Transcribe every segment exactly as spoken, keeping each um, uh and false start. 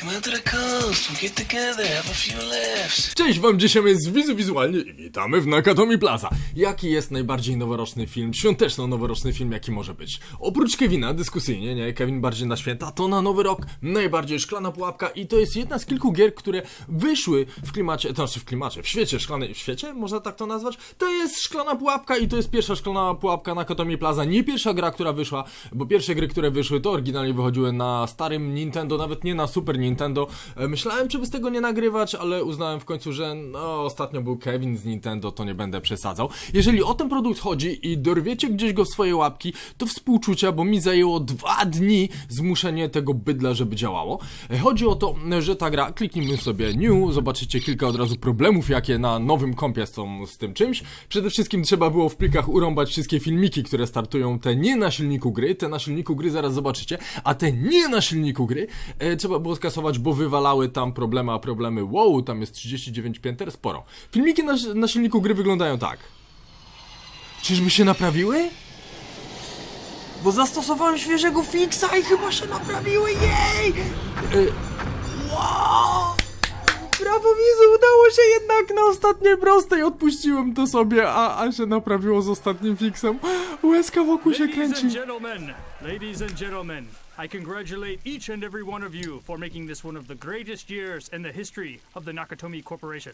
Cześć wam, dzisiaj jest Wizu Wizualnie i witamy w Nakatomi Plaza. Jaki jest najbardziej noworoczny film, świąteczno-noworoczny film jaki może być? Oprócz Kevina, dyskusyjnie, nie? Kevin bardziej na święta, to na Nowy Rok najbardziej Szklana Pułapka i to jest jedna z kilku gier, które wyszły w klimacie, to znaczy w klimacie, w świecie szklanej, w świecie? Można tak to nazwać? To jest Szklana Pułapka i to jest pierwsza Szklana Pułapka na Nakatomi Plaza, nie pierwsza gra, która wyszła, bo pierwsze gry, które wyszły, to oryginalnie wychodziły na starym Nintendo, nawet nie na Super Nintendo. Myślałem, czy by z tego nie nagrywać, ale uznałem w końcu, że no, ostatnio był Kevin z Nintendo, to nie będę przesadzał. Jeżeli o ten produkt chodzi i dorwiecie gdzieś go w swoje łapki, to współczucia, bo mi zajęło dwa dni zmuszenie tego bydla, żeby działało. Chodzi o to, że ta gra, kliknijmy sobie new, zobaczycie kilka od razu problemów, jakie na nowym kompie są z tym czymś. Przede wszystkim trzeba było w plikach urąbać wszystkie filmiki, które startują, te nie na silniku gry, te na silniku gry zaraz zobaczycie, a te nie na silniku gry e, trzeba było skasować, bo wywalały tam problemy, a problemy, wow, tam jest trzydzieści dziewięć pięter, sporo. Filmiki na, na silniku gry wyglądają tak. Czyżby się naprawiły? Bo zastosowałem świeżego fixa i chyba się naprawiły, jej! E, wow! Brawo Wizu, udało się jednak na ostatniej prostej, odpuściłem to sobie, a, a się naprawiło z ostatnim fixem. Łezka wokół się kręci. Ladies and gentlemen, ladies and gentlemen, I congratulate each and every one of you for making this one of the greatest years in the history of the Nakatomi Corporation.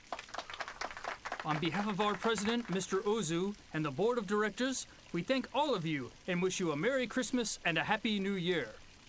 On behalf of our president, Mister Ozu, and the board of directors, we thank all of you and wish you a Merry Christmas and a Happy New Year.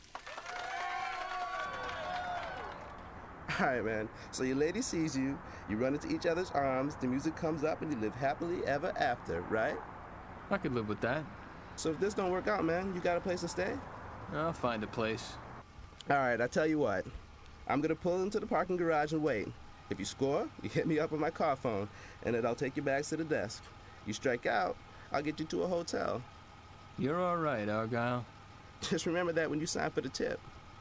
Alright, man. So your lady sees you, you run into each other's arms, the music comes up, and you live happily ever after, right? I could live with that. So if this don't work out, man, you got a place to stay? I'll find a place. Alright, I tell you what. I'm gonna pull into the parking garage and wait. If you score, you hit me up on my car phone, and then I'll take your bags to the desk. You strike out, I'll get you to a hotel. You're all right, Argyle. Just remember that when you sign for the tip.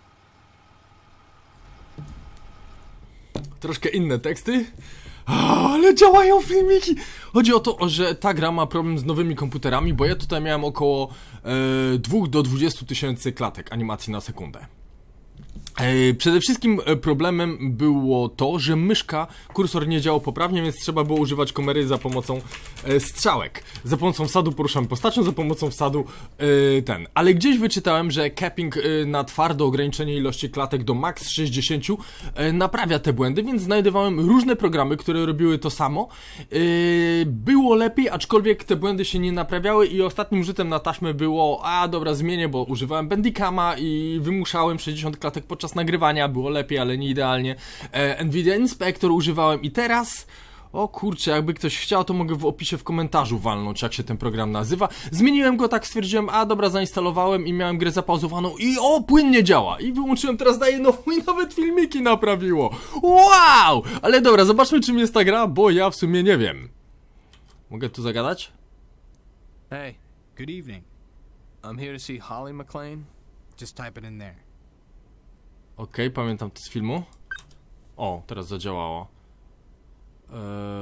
Troszkę inne teksty, ale działają filmiki. Chodzi o to, że ta gra ma problem z nowymi komputerami, bo ja tutaj miałem około e, dwóch do dwudziestu tysięcy klatek animacji na sekundę. E, przede wszystkim problemem było to, że myszka, kursor nie działał poprawnie, więc trzeba było używać kamery za pomocą e, strzałek. Za pomocą wsadu poruszamy postacią, za pomocą wsadu e, ten. Ale gdzieś wyczytałem, że capping e, na twardo, ograniczenie ilości klatek do max sześćdziesiąt e, naprawia te błędy, więc znajdowałem różne programy, które robiły to samo. E, było lepiej, aczkolwiek te błędy się nie naprawiały i ostatnim rzutem na taśmę było, a dobra, zmienię, bo używałem Bandicama i wymuszałem sześćdziesiąt klatek podczas Podczas nagrywania, było lepiej, ale nie idealnie. e, Nvidia Inspector używałem i teraz, o kurczę, jakby ktoś chciał, to mogę w opisie w komentarzu walnąć, jak się ten program nazywa. Zmieniłem go, tak stwierdziłem, a dobra, zainstalowałem i miałem grę zapauzowaną i o, płynnie działa. I wyłączyłem, teraz daję no i nawet filmiki naprawiło. Wow! Ale dobra, zobaczmy, czym jest ta gra, bo ja w sumie nie wiem. Mogę tu zagadać? Hey, good evening. I'm here to see Holly McClane. Just type it in there. Okej, okay, pamiętam to z filmu. O, teraz zadziałało. Eee...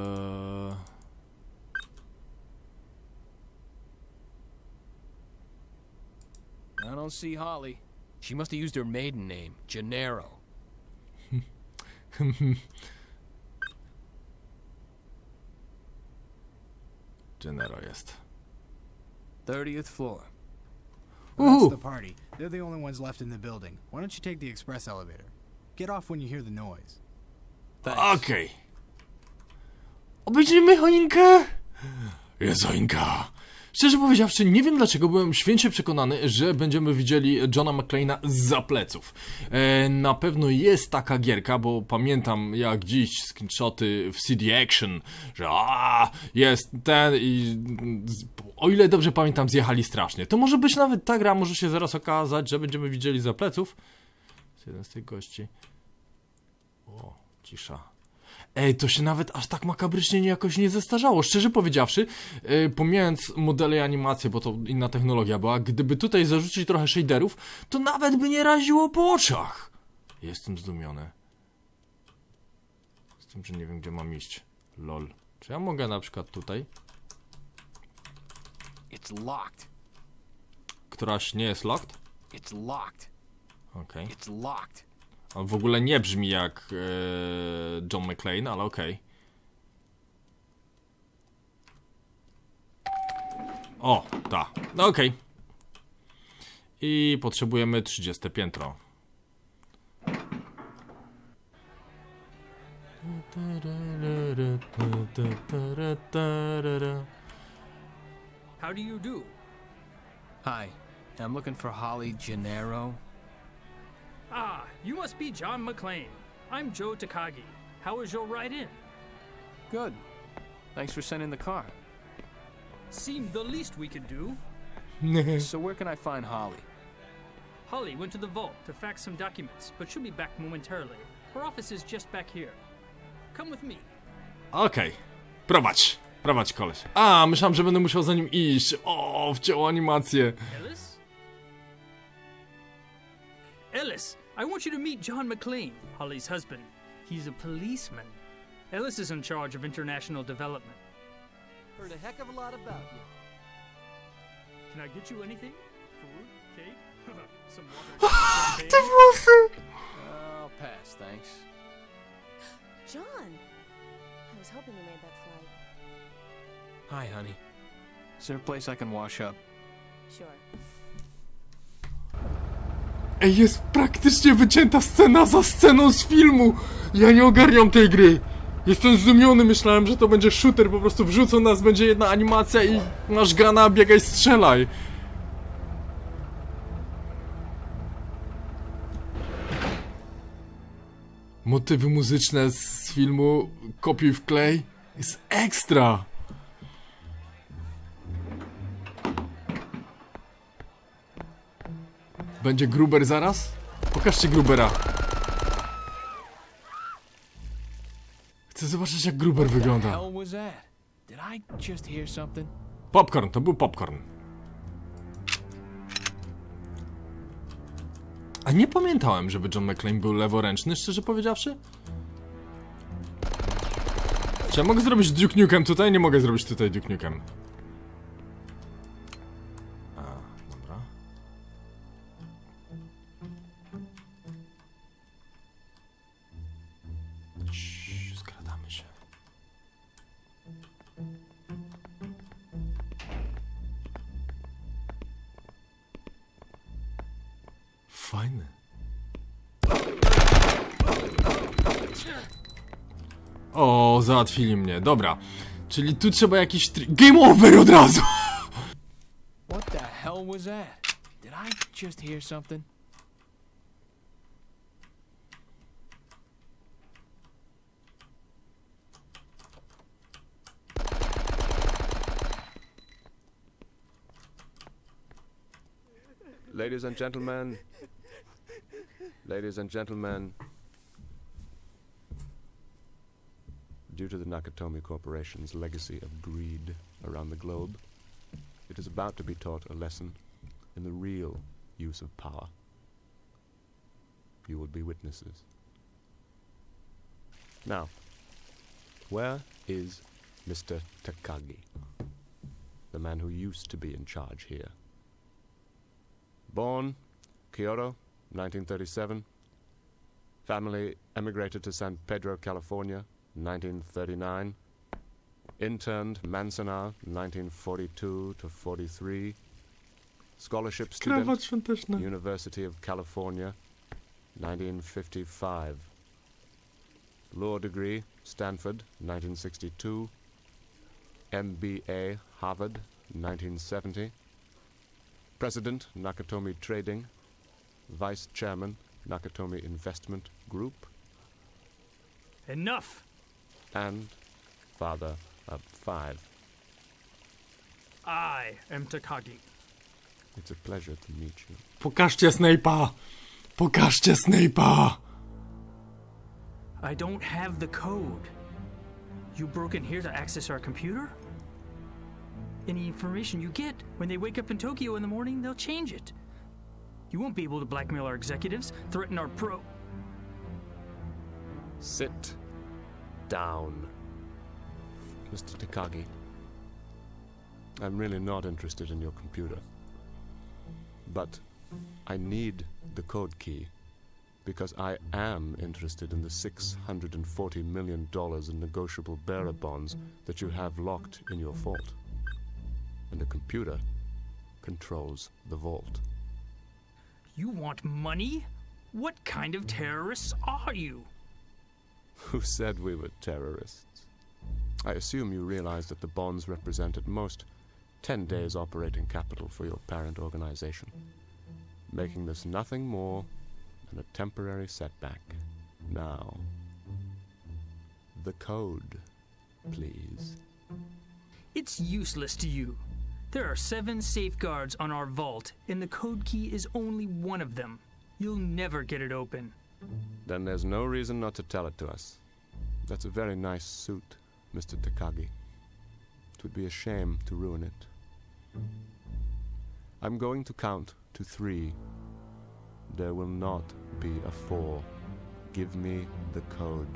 I don't see Holly. She must have used her maiden name, Gennaro. Gennaro jest. thirtieth floor. That's the party. They're the only ones left in the building. Why don't you take the express elevator? Get off when you hear the noise. Okej. Okay. Obejrzyjmy choinkę. Jest choinka. Szczerze powiedziawszy, nie wiem dlaczego byłem święcie przekonany, że będziemy widzieli Johna McClane'a zza pleców. E, na pewno jest taka gierka, bo pamiętam jak dziś screenshoty w C D Action, że a, jest ten i o ile dobrze pamiętam, zjechali strasznie. To może być nawet ta gra, może się zaraz okazać, że będziemy widzieli zza pleców. Jest jeden z tych gości. O, cisza. Ej, to się nawet aż tak makabrycznie jakoś nie zestarzało. Szczerze powiedziawszy, yy, pomijając modele i animacje, bo to inna technologia była, gdyby tutaj zarzucić trochę shaderów, to nawet by nie raziło po oczach. Jestem zdumiony. Z tym, że nie wiem, gdzie mam iść. Lol. Czy ja mogę na przykład tutaj? It's locked. Któraś nie jest locked? It's locked. Okej. It's locked. On w ogóle nie brzmi jak e, John McClane, ale okej. Okay. O, ta. No okej. Okay. I potrzebujemy trzydzieste piętro. How do you do? Hi, I'm looking for Holly Gennaro. Ah, you must be John McClane. I'm Joe Takagi. How was your ride in? Good. Thanks for sending the car. Seemed the least we could do. So where can I find Holly? Holly went to the vault to fax some documents, but she'll be back momentarily. Her office is just back here. Come with me. Okej, okay. Prowadź, prowadź koleś. A, myślałem, że będę musiał za nim iść. O, wcięło animację. Ellis? Ellis, I want you to meet John McClane, Holly's husband. He's a policeman. Ellis is in charge of international development. Heard a heck of a lot about you. Can I get you anything? Food? Cake? Some water? Te champagne? włosy! I'll pass, thanks. John! I was hoping you made that flight. Hi, honey. Is there a place I can wash up? Sure. Ej, jest praktycznie wycięta scena za sceną z filmu! Ja nie ogarniam tej gry! Jestem zdumiony, myślałem, że to będzie shooter, po prostu wrzucą nas, będzie jedna animacja i masz gana, biegaj, strzelaj! Motywy muzyczne z filmu Kopiuj w klej jest ekstra! Będzie Gruber zaraz? Pokażcie Grubera. Chcę zobaczyć, jak Gruber wygląda. What the hell was that? Did I just hear something? Popcorn, to był popcorn. A nie pamiętałem, żeby John McClane był leworęczny, szczerze powiedziawszy. Czy ja mogę zrobić Duke Nukem tutaj? Nie mogę zrobić tutaj Duke Nukem. A, dobra. Ciii, skradamy się. Fajny. O, załatwili mnie. Dobra. Czyli tu trzeba jakiś tri... Game over od razu! What the hell was that? Did I just hear something? Ladies and gentlemen, ladies and gentlemen, due to the Nakatomi Corporation's legacy of greed around the globe, it is about to be taught a lesson in the real use of power. You will be witnesses. Now, where is Mister Takagi, the man who used to be in charge here? Born Kyoto, nineteen thirty-seven. Family emigrated to San Pedro, California, nineteen thirty-nine. Interned Manzanar, nineteen forty-two to forty-three. Scholarship student, University of California, nineteen fifty-five. Law degree, Stanford, nineteen sixty-two. M B A, Harvard, nineteen seventy. President, Nakatomi Trading. Vice Chairman, Nakatomi Investment Group. Enough! And father of five. I am Takagi. It's a pleasure to meet you. Pokażcie Snape'a! Pokażcie Snape'a! I don't have the code. You broke in here to access our computer? Any information you get, when they wake up in Tokyo in the morning, they'll change it. You won't be able to blackmail our executives, threaten our pro... Sit down. Mister Takagi, I'm really not interested in your computer. But I need the code key because I am interested in the six hundred forty million dollars in negotiable bearer bonds that you have locked in your vault. And the computer controls the vault. You want money? What kind of terrorists are you? Who said we were terrorists? I assume you realize that the bonds represent at most ten days operating capital for your parent organization, making this nothing more than a temporary setback. Now, the code, please. It's useless to you. There are seven safeguards on our vault, and the code key is only one of them. You'll never get it open. Then there's no reason not to tell it to us. That's a very nice suit, Mister Takagi. It would be a shame to ruin it. I'm going to count to three. There will not be a four. Give me the code.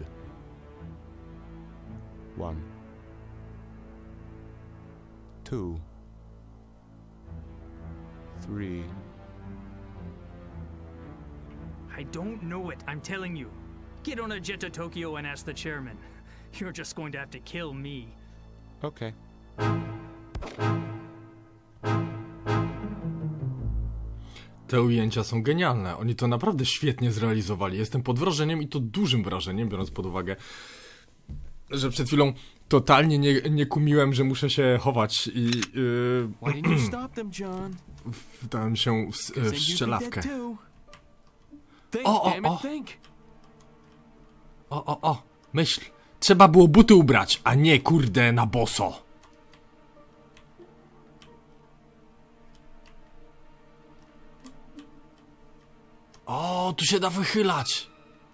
One. Two. Three. I don't know it, I'm telling you. Get on a jet to Tokyo and ask the chairman. You're just going to have to kill me. Okay. Te ujęcia są genialne. Oni to naprawdę świetnie zrealizowali. Jestem pod wrażeniem i to dużym wrażeniem, biorąc pod uwagę, że przed chwilą totalnie nie, nie kumiłem, że muszę się chować i yy, wdałem się w, w strzelawkę. O, o, o! O, o, o! Myśl! Trzeba było buty ubrać, a nie kurde na boso. O, tu się da wychylać.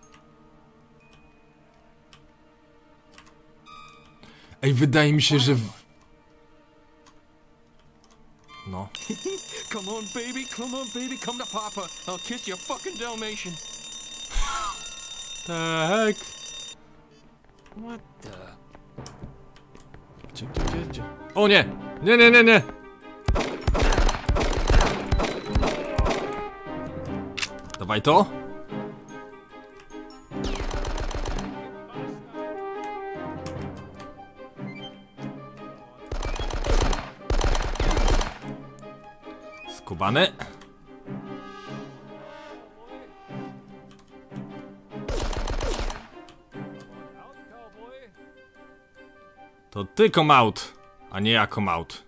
Ej, wydaje mi się, że... W... No. Come on, baby, come on, baby, come to Papa. I'll kiss your fucking Dalmatian. Tak. What the? Gdzie, gdzie, gdzie, gdzie? O nie! Nie, nie, nie, nie! Dawaj to. Skubany. To ty come out, a nie ja come out.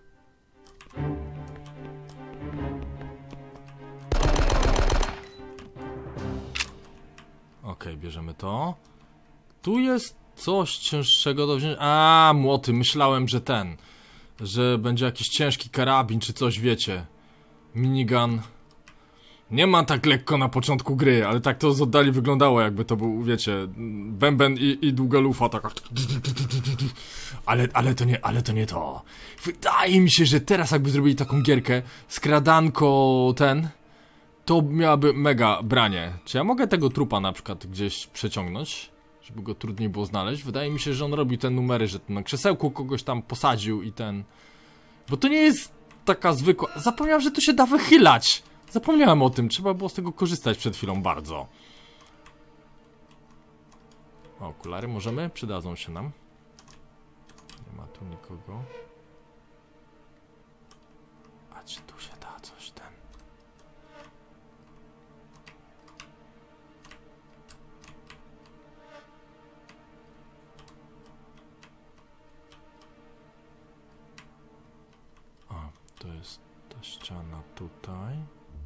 Okej, bierzemy to. Tu jest coś cięższego do wziąć. A, młoty, myślałem, że ten. Że będzie jakiś ciężki karabin czy coś, wiecie. Minigun. Nie ma tak lekko na początku gry, ale tak to z oddali wyglądało, jakby to był, wiecie, bęben i, i długa lufa, taka. Ale, ale to nie, ale to nie to. Wydaje mi się, że teraz jakby zrobili taką gierkę, skradanko ten, to miałaby mega branie. Czy ja mogę tego trupa na przykład gdzieś przeciągnąć, żeby go trudniej było znaleźć? Wydaje mi się, że on robi te numery, że na krzesełku kogoś tam posadził i ten... Bo to nie jest taka zwykła... Zapomniałem, że to się da wychylać! Zapomniałem o tym, trzeba było z tego korzystać przed chwilą bardzo. O, okulary możemy? Przydadzą się nam. Nie ma tu nikogo. A czy tu się da coś ten? A, to jest ta ściana tutaj.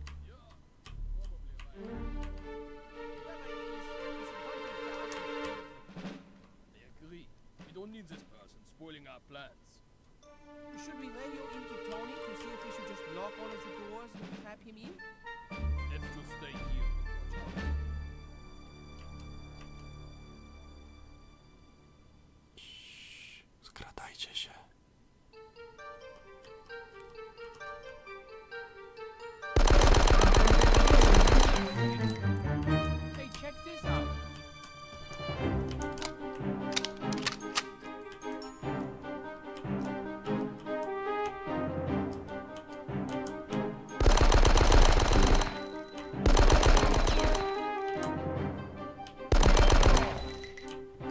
Should we radio into Tony to see if we should just lock all of the doors and tap him in? Let's just stay here. Skradajcie się. Hey, check this out.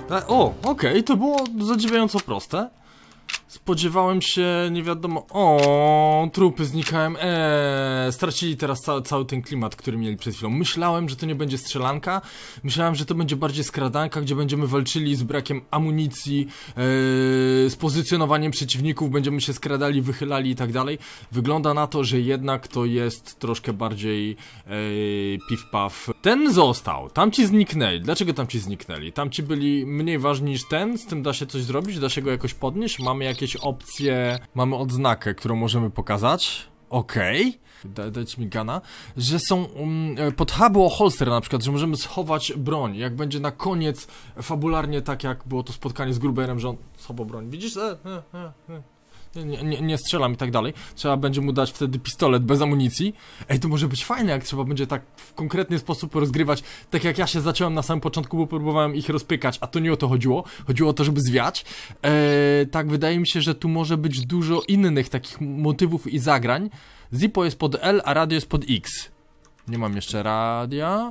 O, okej, okay, to było zadziwiająco proste. Spodziewałem się, nie wiadomo... O, trupy znikają. Eee, stracili teraz ca cały ten klimat, który mieli przed chwilą. Myślałem, że to nie będzie strzelanka. Myślałem, że to będzie bardziej skradanka, gdzie będziemy walczyli z brakiem amunicji, ee, z pozycjonowaniem przeciwników, będziemy się skradali, wychylali i tak dalej. Wygląda na to, że jednak to jest troszkę bardziej ee, piw-paw. Ten został, tamci zniknęli. Dlaczego tamci zniknęli? Tamci byli mniej ważni niż ten, z tym da się coś zrobić, da się go jakoś podnieść. Mamy jakieś opcje, mamy odznakę, którą możemy pokazać. Okej, okay. da, dajcie mi gana. Że są um, pod hubu holster na przykład, że możemy schować broń. Jak będzie na koniec fabularnie tak jak było to spotkanie z Gruberem, że on schował broń. Widzisz? E, e, e, e. Nie, nie, nie strzelam i tak dalej. Trzeba będzie mu dać wtedy pistolet bez amunicji. Ej, to może być fajne, jak trzeba będzie tak w konkretny sposób rozgrywać. Tak jak ja się zacząłem na samym początku, bo próbowałem ich rozpykać, a to nie o to chodziło. Chodziło o to, żeby zwiać. Eee, tak, wydaje mi się, że tu może być dużo innych takich motywów i zagrań. Zippo jest pod L, a radio jest pod X. Nie mam jeszcze radia.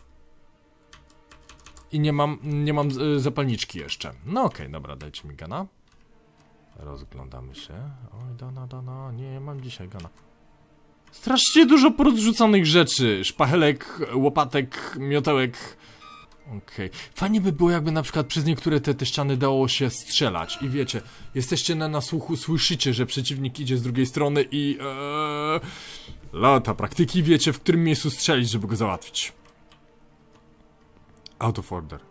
I nie mam, nie mam zapalniczki jeszcze. No okej, okay, dobra, dajcie mi gana. Rozglądamy się. Oj, dana, dana. Nie, mam dzisiaj gana. Strasznie dużo porozrzucanych rzeczy. Szpachelek, łopatek, miotełek. Okej. Okay. Fajnie by było, jakby na przykład przez niektóre te, te ściany dało się strzelać. I wiecie, jesteście na nasłuchu, słyszycie, że przeciwnik idzie z drugiej strony i... Ee, lata praktyki, wiecie, w którym miejscu strzelić, żeby go załatwić. Out of order.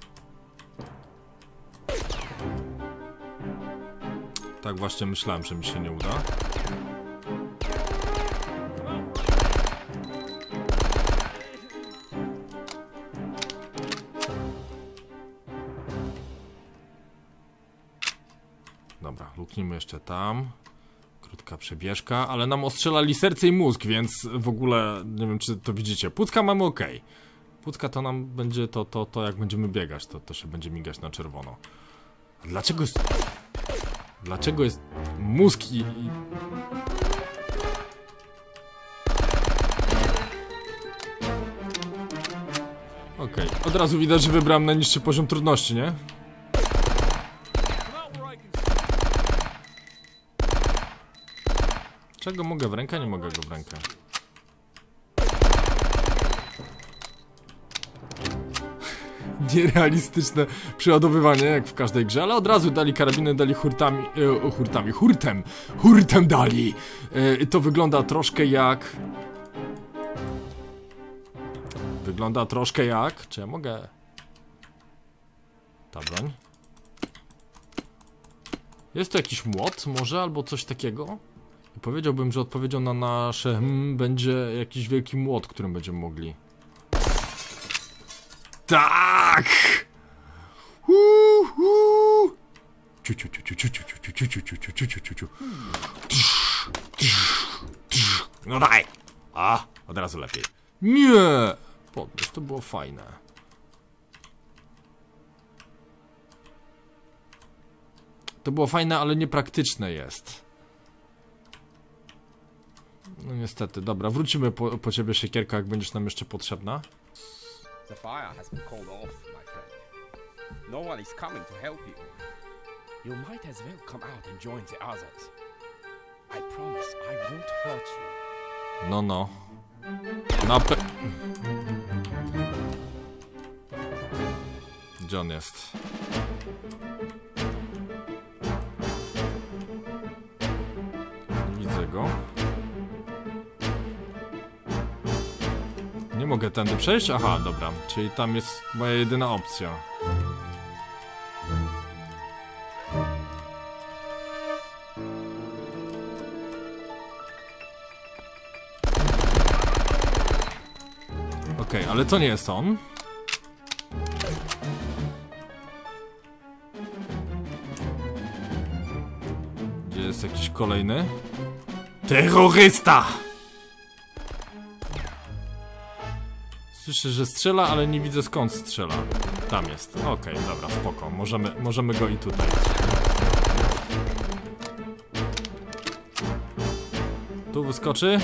Tak właśnie myślałem, że mi się nie uda. Dobra, luknijmy jeszcze tam. Krótka przebieżka, ale nam ostrzelali serce i mózg, więc w ogóle nie wiem, czy to widzicie. Płucka mamy ok. Płucka to nam będzie to, to, to jak będziemy biegać, to, to się będzie migać na czerwono. A dlaczego jest... Dlaczego jest mózg i... i... Okej, okay. Od razu widać, że wybrałem najniższy poziom trudności, nie? Czego mogę w rękę? Nie mogę go w rękę. Nierealistyczne przeładowywanie, jak w każdej grze, ale od razu dali karabiny, dali hurtami, e, hurtami, hurtem, hurtem dali. E, to wygląda troszkę jak... Wygląda troszkę jak... Czy ja mogę... Ta broń? Jest to jakiś młot może, albo coś takiego? I powiedziałbym, że odpowiedzią na nasze hmm, będzie jakiś wielki młot, którym będziemy mogli... Tak! No daj! A, od razu lepiej. Nie! Podnieś, to było fajne. To było fajne, ale niepraktyczne jest. No niestety, dobra, wrócimy po, po ciebie, siekierka, jak będziesz nam jeszcze potrzebna. The fire has been called off, my friend. No one is coming to help you. You might as well come out and join the others. I promise I won't hurt you. No, no. Na pe... Gdzie on jest? Nie widzę go. Nie mogę tędy przejść? Aha, dobra. Czyli tam jest moja jedyna opcja. Okej, okay, ale to nie jest on. Gdzie jest jakiś kolejny? Terrorysta! Słyszę, że strzela, ale nie widzę skąd strzela. Tam jest. Okej, okay, dobra, spoko. Możemy, możemy go i tutaj. Tu wyskoczy.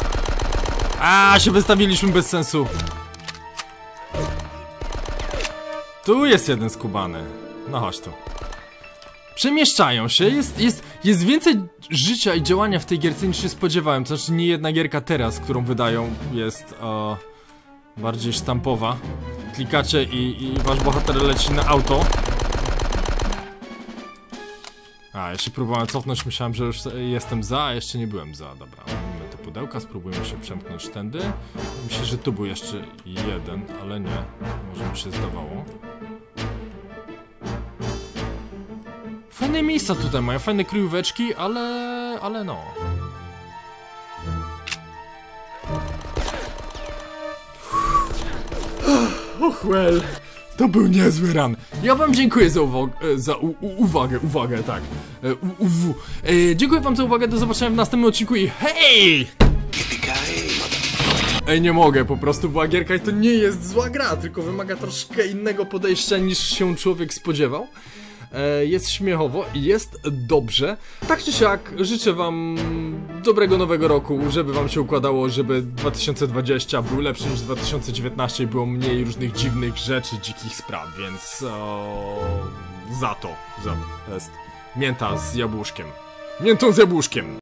A, się wystawiliśmy bez sensu. Tu jest jeden skubany. No chodź tu. Przemieszczają się, jest, jest, jest więcej życia i działania w tej gierce niż się spodziewałem. To znaczy nie jedna gierka teraz, którą wydają, jest e, bardziej sztampowa. Klikacie i, i wasz bohater leci na auto. A, jeszcze próbowałem cofnąć, myślałem, że już jestem za, a jeszcze nie byłem za. Dobra, mamy te pudełka, spróbujemy się przemknąć tędy. Myślę, że tu był jeszcze jeden, ale nie. Może mi się zdawało. Fajne miejsca tutaj mają, fajne kryjóweczki, ale... ale no. Och, well. To był niezły ran. Ja wam dziękuję za uwagę, za u, u, uwagę, uwagę, tak. E, u, u, u. E, dziękuję wam za uwagę, do zobaczenia w następnym odcinku i hej! Ej, nie mogę, po prostu była gierka i to nie jest zła gra, tylko wymaga troszkę innego podejścia niż się człowiek spodziewał. E, jest śmiechowo i jest dobrze. Tak czy siak, życzę wam dobrego nowego roku, żeby wam się układało, żeby dwa tysiące dwudziesty był lepszy niż dwa tysiące dziewiętnasty i było mniej różnych dziwnych rzeczy, dzikich spraw, więc o, za to, za to jest mięta z jabłuszkiem. Miętą z jabłuszkiem.